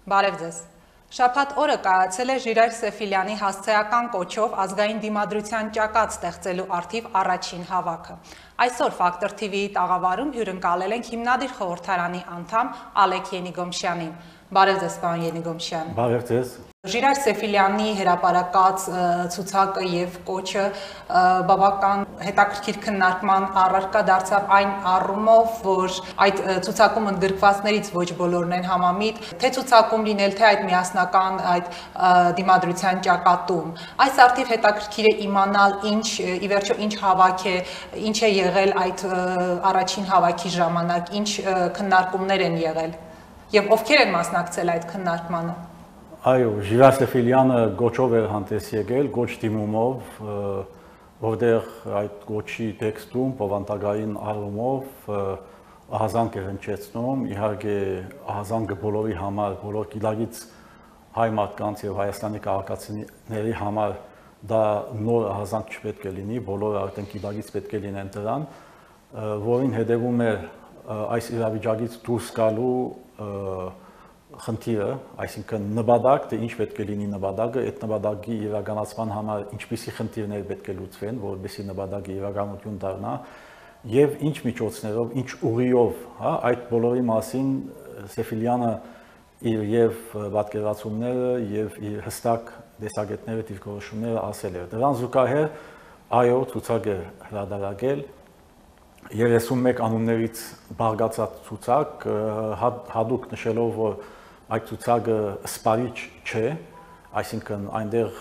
Բարև ձեզ։ Շաբաթ օրը կայացել է Ժիրայր Սեֆիլյանի հասցեական կոչով ազգային դիմադրության ճակատ ստեղծելու առթիվ առաջին հավաքը։ Այսօր Ֆակտոր TV-ի տաղավարում հյուրընկալել ենք հիմնադիր խորհրդարանի անդամ Ալեք Ենիգոմշյանին։ Բարև ձեզ, պարոն Ենիգոմշյան։ Բարև ձեզ։ Ժիրայր Սեֆիլյանի հրապարակած ցուցակը եւ կոչը բավական հետաքրքիր քննարկման առարկա դարձավ այն առումով, որ այդ ցուցակում ընդգրկվածներից ոչ բոլորն են համամիտ, թե ցուցակում լինել, թե այդ միասնական այդ դիմադրության ճակատում։ Այս արդիվ հետաքրքիր է իմանալ ինչ ի վերջո ինչ հավաք է, ինչ է եղել այդ առաջին հավաքի ժամանակ, ինչ քննարկումներ են եղել եւ ովքեր են մասնակցել այդ քննարկմանը։ Այո, Ժիրայր Սեֆիլյանը գոչով էր հանդես եկել, գոչ դիմումով, որտեղ այդ գոչի տեքստում բովանդակային առումով ահազանգ էր հնչեցնում, իհարկե ահազանգը բոլորի համար, բոլոր գիտակից հայ մարդկանց եւ Հայաստանի քաղաքացիների համար դա նոր ահազանգ չպետք է լինի, բոլորը արդեն գիտակից պետք է լինեն դրան, որին հետևում է այս իրավիճակից դուրս գալու խնդիրը, այսինքն նպատակ, թե ինչ պետք է լինի նպատակը, այդ նպատակի իրականացման համար ինչպիսի խնդիրներ պետք է լուծվեն, որովհետեւ նպատակը իրականություն դառնա, եւ ինչ միջոցներով, ինչ ուղիով, հա, այդ բոլորի մասին Սեֆիլյանը իր եւ պատկերացումները եւ իր հստակ տեսակետները, դիրքորոշումները ասել էր։ Դրան զուգահեռ այո, ցուցակ է հրատարակել 31 անուններից բաղկացած ցուցակ, հատուկ նշելով, որ այդ ցուցակը սպառիչ չէ, այսինքն այնտեղ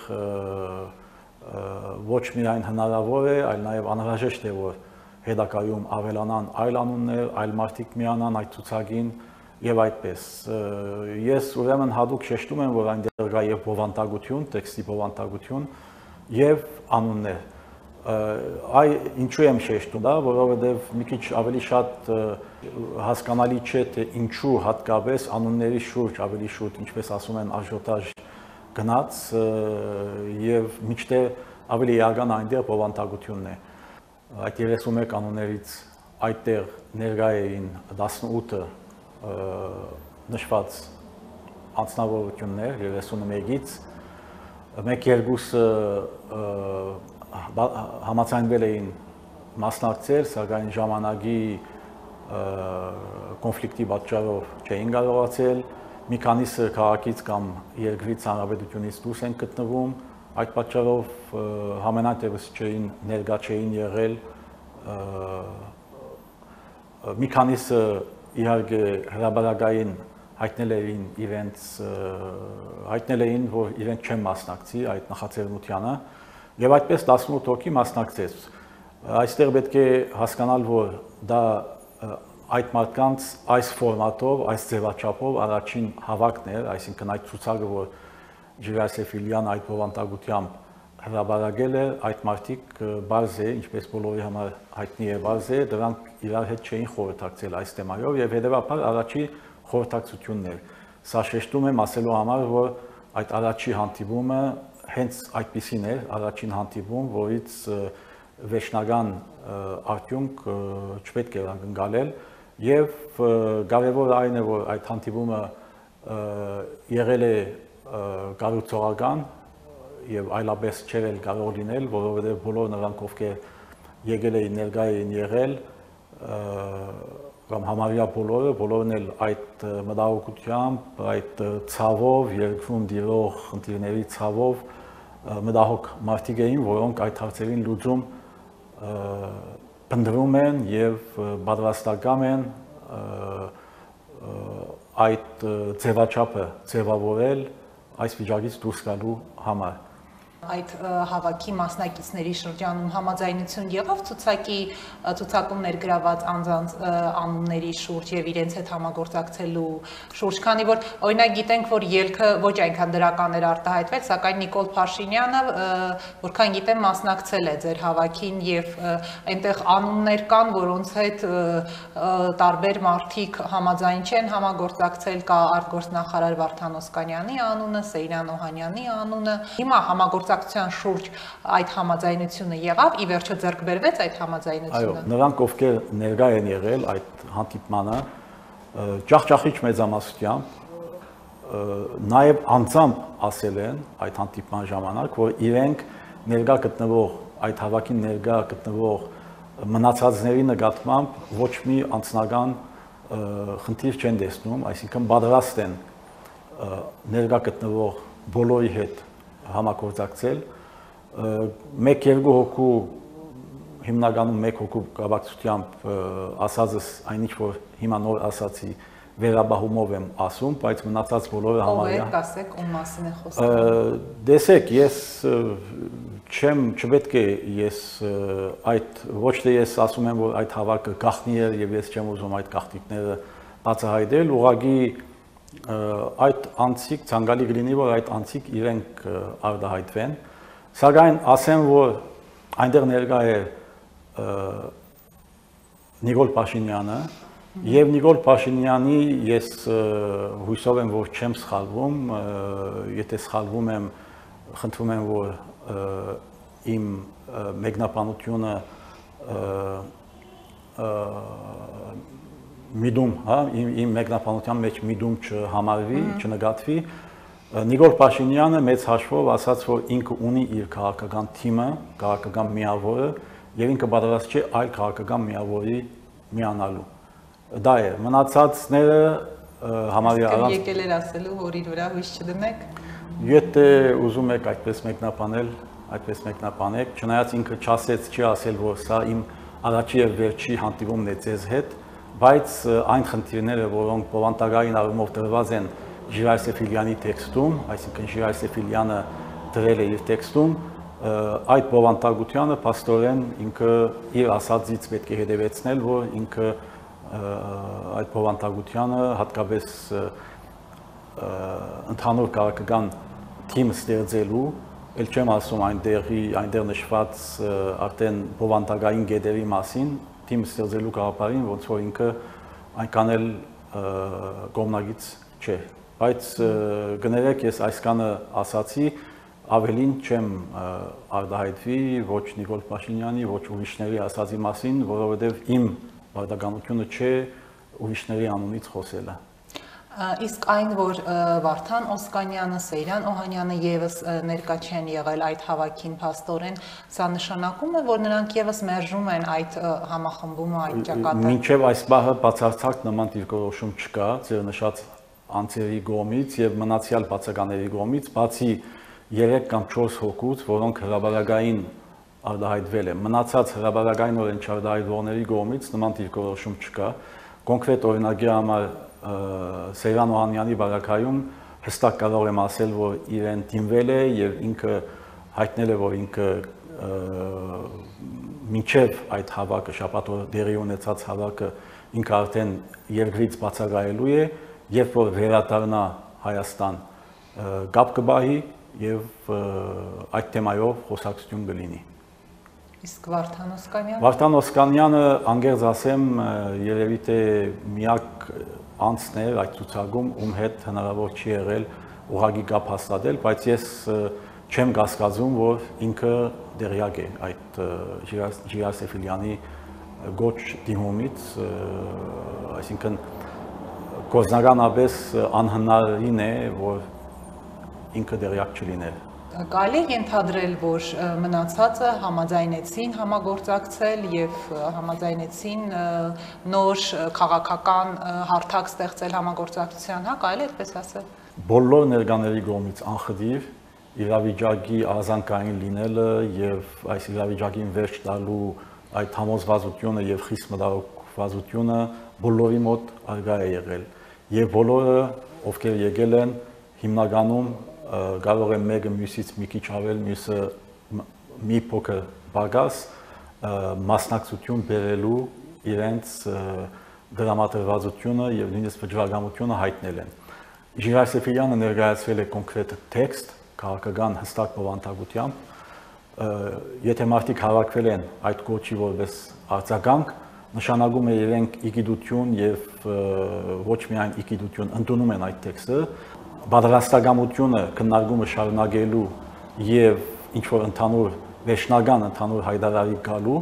ոչ միայն հնարավոր է, այլ նաև անհրաժեշտ է, որ հետագայում ավելանան այլ անուններ, այլ մարդիկ միանան այդ ցուցակին եւ այդպես։ Ես ուրեմն հատուկ շեշտում եմ, որ այնտեղ կա եւ բովանդակություն, տեքստի բովանդակություն եւ անուններ։ Այ ինչու եմ շեշտում դա, որովհետև մի քիչ ավելի շատ հասկանալի չէ, թե ինչու հատկապես անունների շուրջ, ավելի շուտ, ինչպես ասում են, աժիոտաժ գնաց եւ մինչդեռ ավելի էական այնտեղ բովանդակությունն է։ Այդ 31 անուններից այդտեղ ներկա էին 18-ը նշված անձնավորություններ 31-ից, մեկ-երկուսը համաձայնվել էին մասնակցել, սակայն ժամանակի կոնֆլիկտի պատճառով չէին կարողացել, մի քանիսը քաղաքից կամ երկրից հանրապետությունից դուրս են գտնվում, այդ պատճառով համենայնդեպս ներկա չէին եղել, մի քանիսը իհարկե հրապարակային հայտնել էին, որ իրենք չեն մասնակցի այդ նախաձեռնությանը, եւ այդպես 18 հոգի մասնակցեց։ Այստեղ պետք է հասկանալ, որ դա այդ մարդկանց այս ֆորմատով, այս ձևաչափով առաջին հավաքն էր, այսինքն այդ ցուցակը, որ Ժիրայր Սեֆիլյան այդ բովանդակությամբ հրապարակել է, այդ մարդիկ բարձ է, ինչպես բոլորի համար հայտնի է բարձ է, դրանք իրար հետ չէին խորհրդակցել այս թեմայով եւ հետեւաբար առաջի խորհրդակցությունն էր։ Սա շեշտում եմ ասելու համար, որ այդ առաջի հանդիպումը հենց այդպիսին էր, առաջին հանդիպում, որից վերջնական արդյունք չպետք է ակնկալել եւ կարեւորը այն է, որ այդ հանդիպումը եղել է կառուցողական եւ այլապես չէր կարող լինել, որովհետեւ բոլոր նրանք, ովքեր եկել էին, ներկա էին եղել, կամ համարյա բոլորն էլ այդ մտահոգությամբ, այդ ցավով, երկրում տիրող խնդիրների ցավով մտահոգ մարդիկ էին, որոնք այդ հարցերին լուծում փնտրում են եւ պատրաստական են այդ ձևաչափը ձևավորել այս վիճակից դուրս գալու համար։ Այդ հավաքի մասնակիցների շրջանում համաձայնություն եղավ ցուցակում ներգրաված անձանց անունների շուրջ եւ իրենց հետ համագործակցելու շուրջ, քանի որ օրինակ գիտենք, որ ելքը ոչ այնքան դրական էր արտահայտվել, սակայն Նիկոլ Փաշինյանը, որքան գիտեմ, մասնակցել է ձեր հավաքին եւ այնտեղ անուններ կան, որոնց հետ տարբեր մարդիկ համաձայն չեն համագործակցել, կա արտգործնախարար Վարդան Օսկանյանի անունը, Սեյրան Օհանյանի անունը։ Հիմա համագործակցության շուրջ այդ համաձայնությունը եղավ, ի վերջո ձեռք բերվեց այդ համաձայնությունը։ Այո, նրանք ովքեր ներկա են եղել այդ հանդիպմանը, ջախջախիչ մեծամասնությամբ նաև անձամբ ասել են այդ հանդիպման ժամանակ, որ իրենք ներկա գտնվող այդ հավաքին ներկա գտնվող մնացածների նկատմամբ ոչ մի անձնական խնդիր չեն տեսնում, այսինքն պատրաստ են ներկա գտնվող բոլորի հետ համագործակցել, 1-2 հոգու հիմնականում 1 հոգու կապակցությամբ ասածս այնինչ որ հիմա նոր ասացի վերաբահումով եմ ասում, բայց մնացած բոլորը համարյա։ Ով է, ասեք, ում մասին է խոսքը։ Տեսեք, ես չպետք է ես այդ ոչ թե ես ասում եմ, որ այդ հավաքը գաղտնի է եւ ես չեմ ուզում այդ գաղտնիքները բացահայտել, ուղղակի այդ անցիկ ցանկալի կլինի, որ այդ անցիկ իրենք արտահայտվեն, սակայն ասեմ, որ այնտեղ ներկա է Նիկոլ Փաշինյանը եւ Նիկոլ Փաշինյանի ես հույսով եմ, որ չեմ սխալվում, եթե սխալվում եմ, խնդրում եմ, որ իմ մեկնաբանությունը միդում, հա, իմ մեկնաբանության մեջ միդում չհամարվի, չնկատվի։ Նիկոլ Փաշինյանը մեծ հաշվով ասաց, որ ինքը ունի իր քաղաքական թիմը, քաղաքական միավորը եւ ինքը պատրաստ չէ այլ քաղաքական միավորի միանալու։ Դա է, մնացածները համարյա առանց եկել էր ասելու, որ իր վրա հույս չդնեք։ Եթե ուզում եք այդպես մեկնաբանել, այդպես մեկնաբանեք, չնայած ինքը չասեց, չի ասել, որ սա իմ առաջի եւ վերջի հանդիպումն է ձեզ հետ, բայց այն խնդիրները, որոնք բովանդակային առումով դրված են Ժիրայր Սեֆիլյանի տեքստում, այսինքն Ժիրայր Սեֆիլյանը դրել է իր տեքստում, այդ բովանդակությանը փաստորեն ինքը իր ասածից պետք է հետևեցնել, որ ինքը այդ բովանդակությանը հատկապես ընդհանուր քաղաքական թիմ ստեղծելու, ել չեմ ասում այնտեղ նշված արդեն բովանդակային գետերի մասին, թիմ ստեղծելու գաղափարին, ոնց որ ինքը այնքան էլ կողմնակից չէ, բայց կներեք ես այսքանը ասացի, ավելին չեմ արտահայտվի ոչ Նիկոլ Փաշինյանի, ոչ ուրիշների ասածի մասին, որովհետև իմ բարդականությունը չէ ուրիշների անունից խոսելը։ Իսկ այն, որ Վարդան Օսկանյանը, Սեյրան Օհանյանը եւս ներկա չեն եղել այդ հավաքին փաստորեն, սա նշանակում է, որ նրանք եւս մերժում են այդ համախմբումը, այդ ճակատը։ Մինչև այս պահը բացարձակ նման դիրքորոշում չկա ձեր նշած անձերի կողմից եւ մնացյալ բացականների կողմից, բացի 3 կամ 4 հոգուց, որոնք հրաբարակային արտահայտվել են։ Մնացած հրաբարակայինորեն չարտահայտվողների կողմից նման դիրքորոշում չկա։ Կոնկրետ օրինակի համար Սեյրան Օհանյանի բարակայում հստակ կարող եմ ասել, որ իրեն դիմվել է եւ ինքը հայտնել է, որ ինքը մինչև այդ հավաքը շաբաթ դերի ունեցած հավաքը ինքը արդեն երկրից բացակայելու է, երբ որ վերադառնա Հայաստան կապ կբահի եւ այդ թեմայով խոսակցություն կլինի։ Իսկ Վարդան Օսկանյանը։ Վարդան Օսկանյանը, անգերձ ասեմ, երևի թե միակ անձն է այդ ցուցակում, ում հետ հնարավոր չի եղել ուղղակի կապ հաստատել, բայց ես չեմ կասկածում, որ ինքը դերյակ է այդ Ժիրայր Սեֆիլյանի գոչ դիմումից, այսինքն գործնականապես անհնարին է, որ ինքը դերյակ չլիներ։ Կարելի է ենթադրել, որ մնացածը համաձայնեցին համագործակցել եւ համաձայնեցին նոր քաղաքական հարթակ ստեղծել համագործակցության, հա, կարելի է այդպես ասել։ Բոլոր ներկաների կողմից անխտիր իրավիճակի ազանքային լինելը եւ այս իրավիճակին վերջ տալու այդ համոզվածությունը եւ խիստ մտահոգվածությունը բոլորի մոտ արգա է եղել եւ բոլորը ովքեր եկել են հիմնականում կարող է մեկը մյուսից մի քիչ ավել, մյուսը մի փոքր բագաս մասնակցություն բերելու իրենց դրամատրվածությունը եւ նույնիսկ վճռականությունը հայտնել են։ Ժիրայր Սեֆիլյանը ներկայացրել է կոնկրետ տեքստ, քաղաքական հստակ բովանդակությամբ, եթե մարդիկ հավաքվել են այդ կոչի որպես արձագանք, նշանակում է իրենք իգիդություն եւ ոչ միայն իգիդություն ընդունում են այդ տեքստը, պատրաստակամությունը քննարկումը շարունակելու եւ ինչ որ ընդհանուր վերջնական ընդհանուր հայտարարի գալու,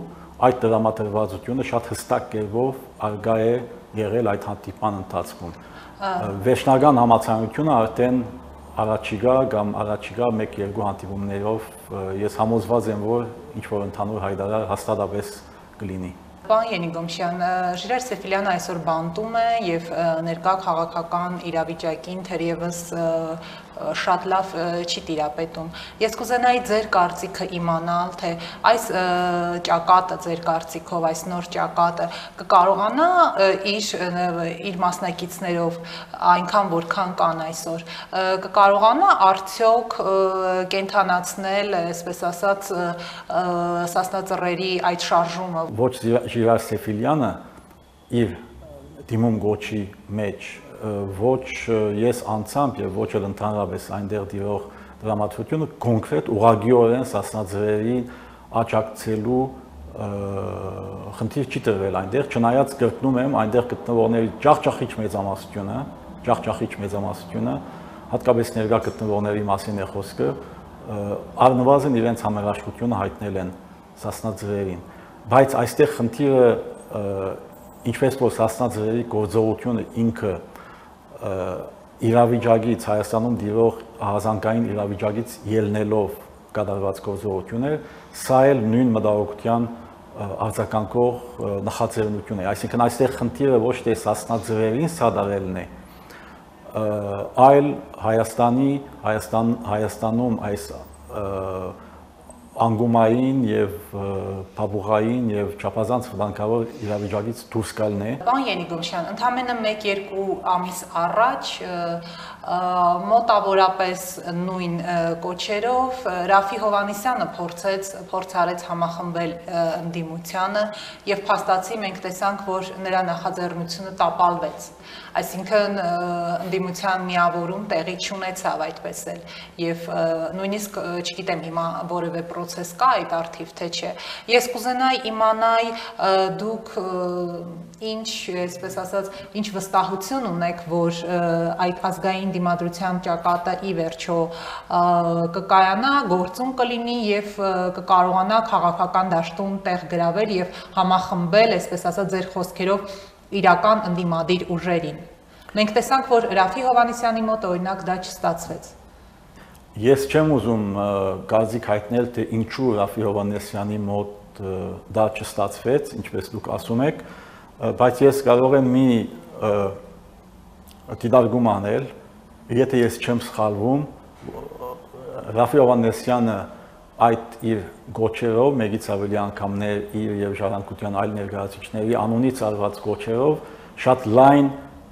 այդ դրամատրվածությունը շատ հստակ կերպով արգա է եղել այդ հանդիպման ընթացքում։ Վերջնական համացանությունը արդեն առաջիկա կամ առաջիկա 1-2 հանդիպումներով ես համոզված եմ, որ ինչ որ ընդհանուր հայտարար հաստատապես կլինի։ Պարոն Ենիգոմշյան, Ժիրայր Սեֆիլյանը այսօր բանտում է եւ ներկա քաղաքական իրավիճակին թերևս շատ լավ չի տիրապետում։ Ես կուզենայի ձեր կարծիքը իմանալ, թե այս ճակատը ձեր կարծիքով, այս նոր ճակատը կկարողանա իր մասնակիցներով այնքան որքան կան այսօր, կկարողանա արդյոք կենթանացնել, այսպես ասած, սասնածռերի այդ շարժումը։ Ոչ Ժիրայր Սեֆիլյանը իր դիմում գոչի մեջ ոչ ես անձամբ եւ ոչ էլ ընդհանրապես այնտեղ դիրող դրամատուրգությունը կոնկրետ ուղղակիորեն սասնաձրերին աջակցելու խնդիր չի տրվել այնտեղ, չնայած կրկնում եմ, այնտեղ գտնվողների ջախջախիչ մեծամասնությունը, հատկապես ներկա գտնվողների մասին է խոսքը, առնվազն իրենց համերաշխությունը հայտնել են սասնաձրերին, բայց այստեղ խնդիրը ինչպես որ սասնաձրերի գործողությունը ինքը իրավիճակից Հայաստանում դիրող հազանգային իրավիճակից ելնելով կատարված գործողություն է, սա էլ նույն մտահոգության արձագանքող նախաձեռնություն է, այսինքն այստեղ խնդիրը ոչ թե սասնաձրերին սադարելն է, այլ Հայաստանում այս անգումային եւ փաբուղային եւ չափազանց վտանգավոր իրավիճակից դուրս գալն է։ Պարոն Ենիգոմշյան, ընդամենը 1-2 ամիս առաջ մոտավորապես նույն կոչերով Ռաֆի Հովհաննիսյանը փորձարեց համախմբել ընդդիմությանը եւ փաստացի մենք տեսանք, որ նրա նախաձեռնությունը տապալվեց։ Այսինքն ընդդիմության միավորում տեղի չունեցավ այդպես էլ եւ նույնիսկ չգիտեմ հիմա որևէ process կա այդ արդիվ թե չէ։ Ես կուզենայի իմանալ դուք ինչ, այսպես ասած, ինչ վստահություն ունեք, որ այդ ազգային դիմադրության ճակատը ի վերջո կկայանա, գործուն կլինի եւ կկարողանա քաղաքական դաշտում տեղ գրավել եւ համախմբել, այսպես ասած, ձեր խոսքերով իրական ընդդիմադիր ուժերին։ Մենք տեսանք, որ Ռաֆի Հովհաննիսյանի մոտ օրինակ դա չստացվեց։ Ես չեմ ուզում գազիկ հայտնել, թե ինչու Ռաֆի Հովհաննիսյանի մոտ դա չստացվեց, ինչպես դուք ասում եք, բայց ես կարող եմ մի դիտարկում անել, եթե ես չեմ սխալվում, Ռաֆի Հովհաննիսյանը այդ իր գոչերով, մեկից ավելի անգամներ իր եւ ժառանգության այլ ներկայացուցիչների անունից արված գոչերով շատ լայն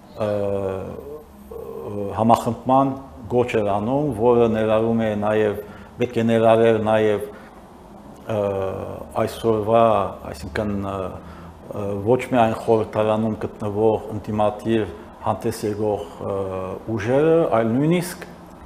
համախմբման գոչ էր անում, որը ներառում է նաեւ պետք է ներառեր նաեւ այսօրվա, այսինքն ոչ միայն խորհրդարանում գտնվող ինտիմատիվ հանդես եկող ուժերը, այլ նույնիսկ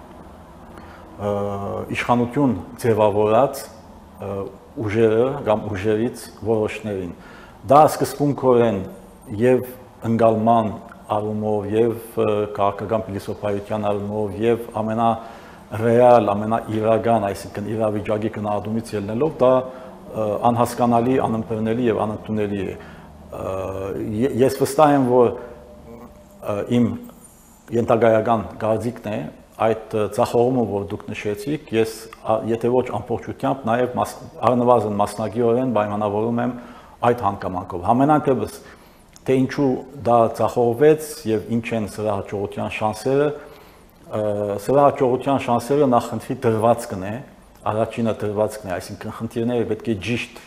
իշխանություն ձևավորած ուժերը կամ ուժերից որոշներին։ Դա սկզբունքորեն եւ ընկալման առումով եւ քաղաքական փիլիսոփայության առումով եւ ամենառեալ, ամենաիրական, այսինքն իրավիճակի գնահատումից ելնելով դա անհասկանալի, անըմբռնելի եւ անընդունելի է։ Ես վստահ եմ, որ իմ ենթակայական կարծիքն է այդ ցախողումը, որ դուք նշեցիք, ես եթե ոչ ամբողջությամբ, նաև առնվազն մասնակիորեն պայմանավորում եմ այդ հանգամանքով։ Համենայնդեպս, թե ինչու դա ցախողվեց եւ ինչ են սրա հաջողության շանսերը, սրա հաջողության շանսերը նախնդրի դրվածքն է, առաջինը դրվածքն է, այսինքն խնդիրները պետք է ճիշտ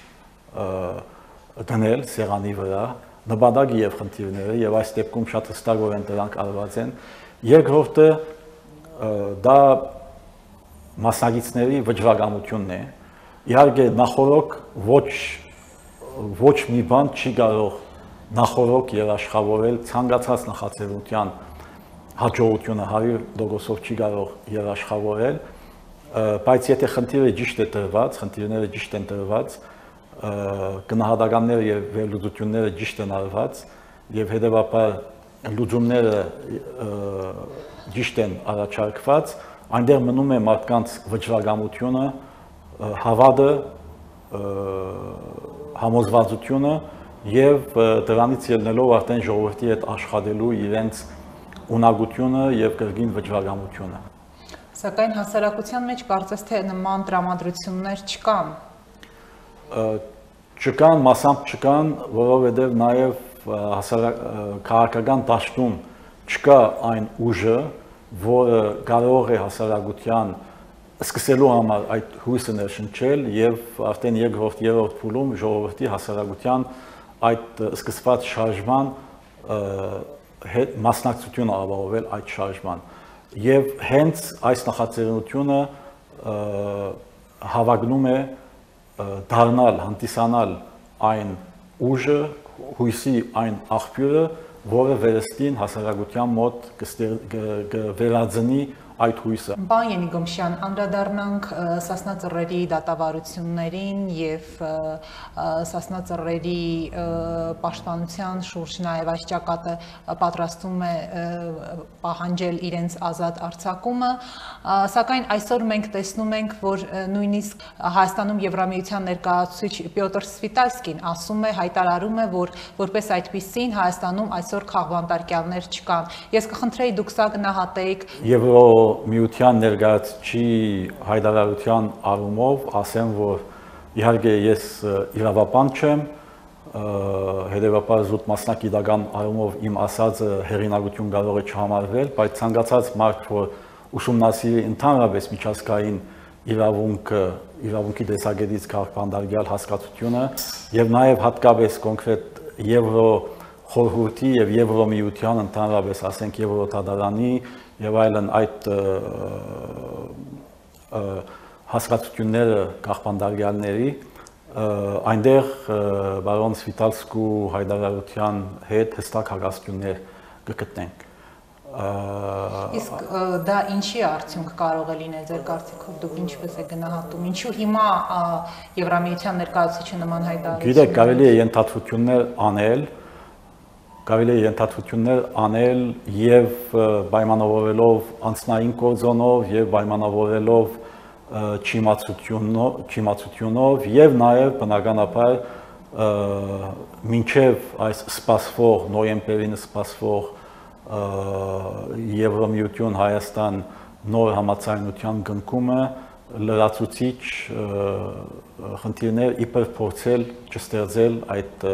դնել սեղանի վրա, նպատակը եւ խնդիրները եւ այս դեպքում շատ հստակորեն դրանք արված են։ Երկրորդը դա մասնագետների վճռականությունն է։ Իհարկե նախորոք ոչ մի բան չի կարող նախորոք երաշխավորել ցանկացած նախաձեռնության հաջողությունը 100%-ով չի կարող երաշխավորել, բայց եթե խնդիրը ճիշտ է տրված, խնդիրները ճիշտ են տրված, գնահատականները եւ վերլուծությունները ճիշտ են արված եւ հետեւաբար լուծումները ճիշտ են առաջարկված, այնտեղ մնում է մարդկանց վճռականությունը, հավատը համոզվածությունը եւ դրանից ելնելով արդեն ժողովրդի հետ աշխատելու իրենց ունակությունը եւ կրկին վճռականությունը։ Սակայն հասարակության մեջ կարծես թե նման տրամադրություններ չկան։ Չկան, մասամբ չկան, որովհետեւ նաեւ քաղաքական դաշտում չկա այն ուժը, որը կարող է հասարակության սկսելու համար այդ հույսը ներշնչել եւ արդեն երկրորդ, երրորդ փուլում ժողովրդի հասարակության այդ սկսված շարժման մասնակցությունը ապահովել այդ շարժման եւ հենց այս նախաձեռնությունը հավակնում է դառնալ, հանդիսանալ այն ուժը, հույսի այն աղբյուրը, որը վերստին հասարակության մոտ կվերածնի այդ հույսը։ Պարոն Ենիգոմշյան, անդրադառնանք Սասնա Ծռերի դատավարություններին եւ Սասնա Ծռերի պաշտպանության շուրջ նաեւ այս ճակատը պատրաստում է պահանջել իրենց ազատ արձակումը, սակայն այսօր մենք տեսնում ենք, որ նույնիսկ Հայաստանում Եվրամիության ներկայացուցիչ Պյոտր Սվիտալսկին ասում է, հայտարարում է, որ որպես այդպիսին Հայաստանում այսօր քաղբանտարկյալներ չկան։ Ես կխնդրեի դուք սա գնահատեիք Միության ներկայացուցիչի հայտարարության առումով ասեմ, որ իհարկե ես իրավապան չեմ, հետևաբար զուտ մասնագիտական առումով իմ ասածը հեղինակություն կարող է չհամարվել, բայց ցանկացած մարդ, որ ուսումնասիրի ընդհանրապես միջազգային իրավունքի տեսակետից քաղբանտարկյալ հասկացությունը եւ նաեւ հատկապես կոնկրետ Եվրոխորհրդի եւ Եվրոմիության ընդհանրապես ասենք Եվրոդատարանի եւ այլն այդ հասկացությունները քաղբանտարկյալների այնտեղ բարոն Սվիտալսկու հայտարարության հետ հստակ հակասություններ կգտնենք։ Իսկ դա ինչի արդյունք կարող է լինել ձեր կարծիքով, դուք ինչպես եք գնահատում, ինչու հիմա Եվրամիության ներկայացուցիչը նման հայտարարություն։ Գիտեք, կարելի է ենթադրություններ անել եւ պայմանավորելով անձնային կորձոնով եւ պայմանավորելով չիմացությունով եւ նաեւ բնականաբար մինչեւ այս սպասվող նոյեմբերին սպասվող Եվրոմիություն Հայաստան նոր համաձայնության կնքումը լրացուցիչ խնդիրներ իբր փորձել չստեղծել այդ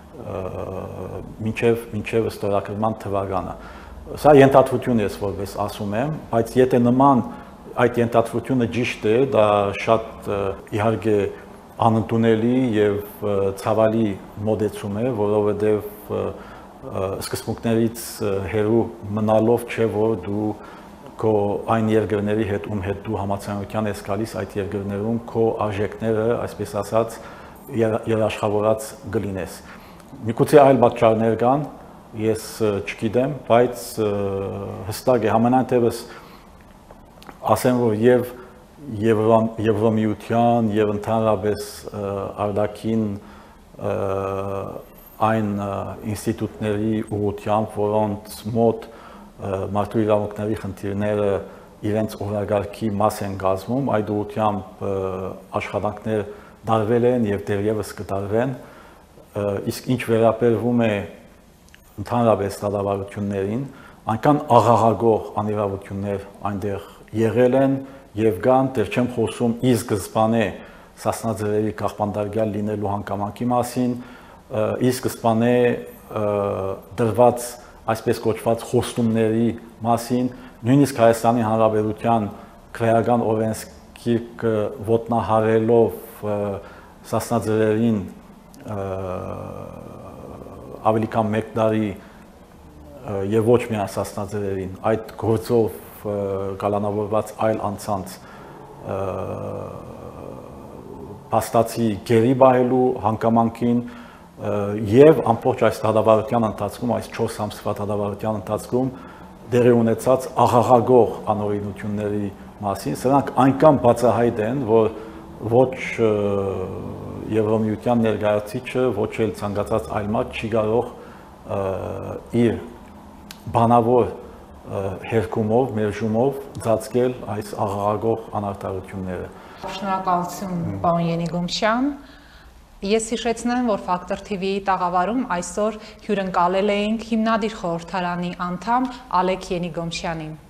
մինչև ստորագրման թվականը։ Սա ենթադրություն է, որպես ասում եմ, բայց եթե նման այդ ենթադրությունը ճիշտ է, դա շատ իհարկե անընդունելի եւ ցավալի մոտեցում է, որովհետեւ սկզբունքներից հեռու մնալով չէ, որ դու քո այն երկրների հետ, ում հետ դու համաձայնության ես գալիս, այդ երկրներում քո արժեքները, այսպես ասած, երաշխավորած կլինես։ Միգուցե այլ պատճառներ կան, ես չգիտեմ, բայց հստակ է համենայնդեպս ասեմ, որ եւ Եվրոմիության եւ ընդհանրապես արտաքին այն ինստիտուտների ուղղությամբ, որոնց մոտ մարդու իրավունքների խնդիրները իրենց օրակարգի մաս են կազմում, այդ ուղղությամբ աշխատանքներ դարվել են եւ դեռևս կդարվեն, իսկ ինչ վերաբերվում է ընդհանրապես դատավարություններին, այնքան աղաղակող անիրավություններ այնտեղ եղել են եւ կան, դեռ չեմ խոսում ի սկզբանե Սասնա Ծռերի քաղբանտարկյալ լինելու հանգամանքի մասին, ի սկզբանե դրված այսպես կոչված խոստումների մասին, նույնիսկ Հայաստանի Հանրապետության քրեական օրենսգիրքը ոտնահարելով Սասնա Ծռերին ավելի քան 1 տարի եւ ոչ միայն Սասնա Ծռերին, այդ գործով կալանավորված այլ անձանց փաստացի գերի բահելու հանգամանքին եւ ամբողջ այս դատավարության ընթացքում, այս 4 ամսվա դատավարության ընթացքում դերի ունեցած աղաղակող անօրինությունների մասին, սրանք այնքան բացահայտ են, որ ոչ Եվրոմիության ներկայացուցիչը, ոչ էլ ցանկացած այլ մարդ չի կարող իր բանավոր հերկումով, մերժումով ծածկել այս աղաղակող անարտարությունները։ Շնորհակալություն, պարոն Ենիգոմշյան։ Ես հիշեցնեմ, որ Factor TV-ի տաղավարում այսօր հյուրընկալել էինք հիմնադիր խորհրդարանի անդամ Ալեք Ենիգոմշյանին։